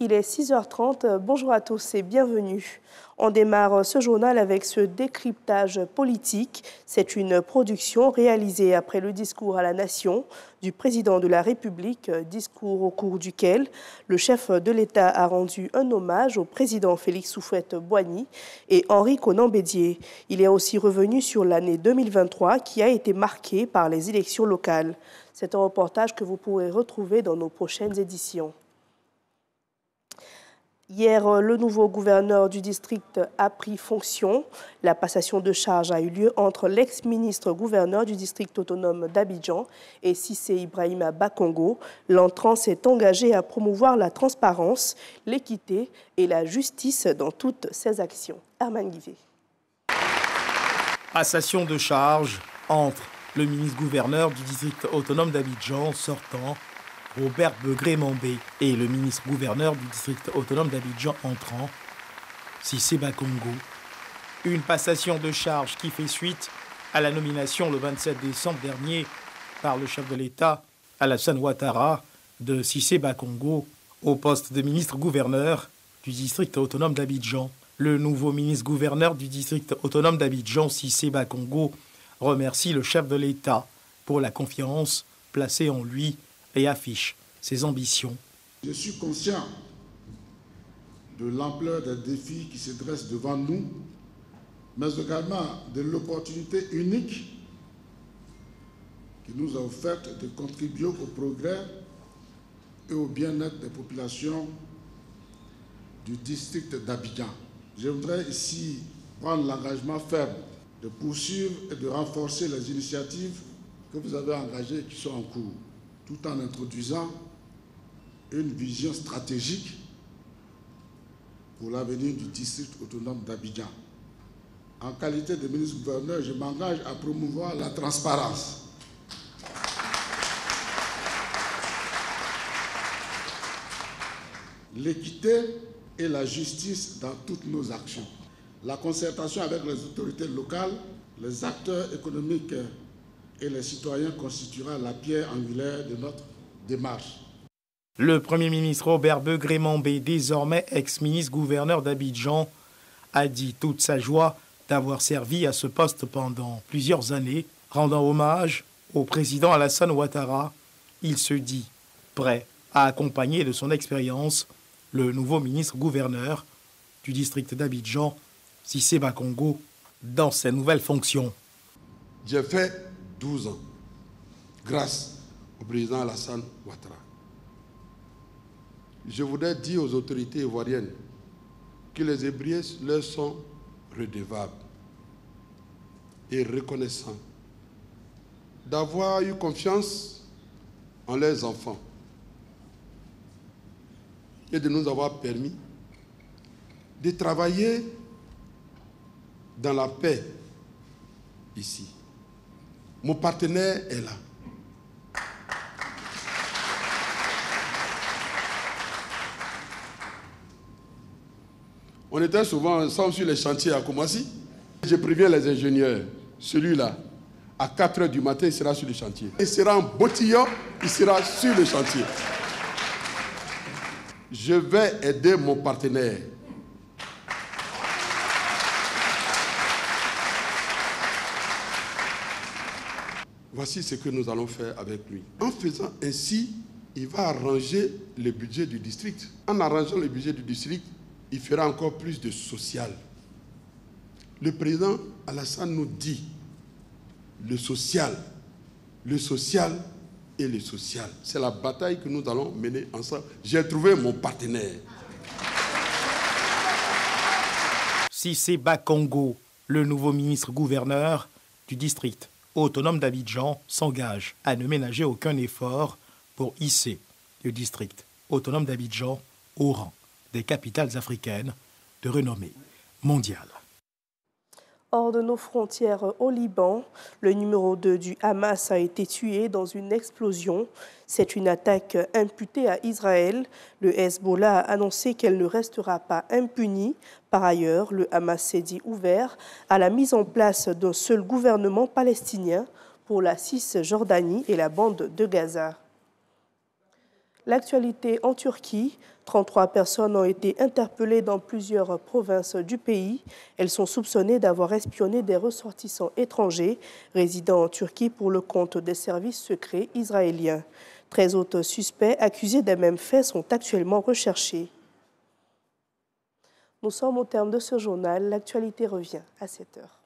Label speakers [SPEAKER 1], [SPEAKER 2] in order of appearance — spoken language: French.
[SPEAKER 1] Il est 6h30. Bonjour à tous et bienvenue. On démarre ce journal avec ce décryptage politique. C'est une production réalisée après le discours à la nation du président de la République, discours au cours duquel le chef de l'État a rendu un hommage au président Félix Houphouët-Boigny et Henri Konan Bédié. Il est aussi revenu sur l'année 2023 qui a été marquée par les élections locales. C'est un reportage que vous pourrez retrouver dans nos prochaines éditions. Hier, le nouveau gouverneur du district a pris fonction. La passation de charge a eu lieu entre l'ex-ministre gouverneur du district autonome d'Abidjan et Cissé Ibrahima Bakongo. L'entrant s'est engagé à promouvoir la transparence, l'équité et la justice dans toutes ses actions. Herman Guivet.
[SPEAKER 2] Passation de charge entre le ministre-gouverneur du district autonome d'Abidjan sortant, Robert Begré-Mambé, et le ministre-gouverneur du district autonome d'Abidjan entrant, Cissé Bakongo. Une passation de charge qui fait suite à la nomination le 27 décembre dernier par le chef de l'État, Alassane Ouattara, de Cissé Bakongo au poste de ministre-gouverneur du district autonome d'Abidjan. Le nouveau ministre-gouverneur du district autonome d'Abidjan, Cissé Bakongo, remercie le chef de l'État pour la confiance placée en lui et affiche ses ambitions.
[SPEAKER 3] Je suis conscient de l'ampleur des défis qui se dressent devant nous, mais également de l'opportunité unique qui nous a offerte de contribuer au progrès et au bien-être des populations du district d'Abidjan. Je voudrais ici prendre l'engagement ferme de poursuivre et de renforcer les initiatives que vous avez engagées et qui sont en cours, tout en introduisant une vision stratégique pour l'avenir du district autonome d'Abidjan. En qualité de ministre-gouverneur, je m'engage à promouvoir la transparence, l'équité et la justice dans toutes nos actions. La concertation avec les autorités locales, les acteurs économiques et les citoyens constituera la pierre angulaire de notre démarche.
[SPEAKER 2] Le Premier ministre Robert Begré-Mambé, désormais ex-ministre-gouverneur d'Abidjan, a dit toute sa joie d'avoir servi à ce poste pendant plusieurs années. Rendant hommage au président Alassane Ouattara, il se dit prêt à accompagner de son expérience le nouveau ministre-gouverneur du district d'Abidjan, Cissé Bakongo, dans ses nouvelles fonctions.
[SPEAKER 3] J'ai fait 12 ans, grâce au président Alassane Ouattara. Je voudrais dire aux autorités ivoiriennes que les Hébrieux leur sont redevables et reconnaissants d'avoir eu confiance en leurs enfants et de nous avoir permis de travailler dans la paix ici. Mon partenaire est là. On était souvent ensemble sur les chantiers à Koumassi. Je préviens les ingénieurs, celui-là, à 4 h du matin, il sera sur le chantier. Il sera en bottillon, il sera sur le chantier. Je vais aider mon partenaire. Voici ce que nous allons faire avec lui. En faisant ainsi, il va arranger le budget du district. En arrangeant le budget du district, il fera encore plus de social. Le président Alassane nous dit le social et le social. C'est la bataille que nous allons mener ensemble. J'ai trouvé mon partenaire.
[SPEAKER 2] Cissé Bakongo, le nouveau ministre-gouverneur du district autonome d'Abidjan, s'engage à ne ménager aucun effort pour hisser le district autonome d'Abidjan au rang des capitales africaines de renommée mondiale.
[SPEAKER 1] Hors de nos frontières au Liban, le numéro 2 du Hamas a été tué dans une explosion. C'est une attaque imputée à Israël. Le Hezbollah a annoncé qu'elle ne restera pas impunie. Par ailleurs, le Hamas s'est dit ouvert à la mise en place d'un seul gouvernement palestinien pour la Cisjordanie et la bande de Gaza. L'actualité en Turquie, 33 personnes ont été interpellées dans plusieurs provinces du pays. Elles sont soupçonnées d'avoir espionné des ressortissants étrangers résidant en Turquie pour le compte des services secrets israéliens. 13 autres suspects accusés des mêmes faits sont actuellement recherchés. Nous sommes au terme de ce journal. L'actualité revient à 7 heures.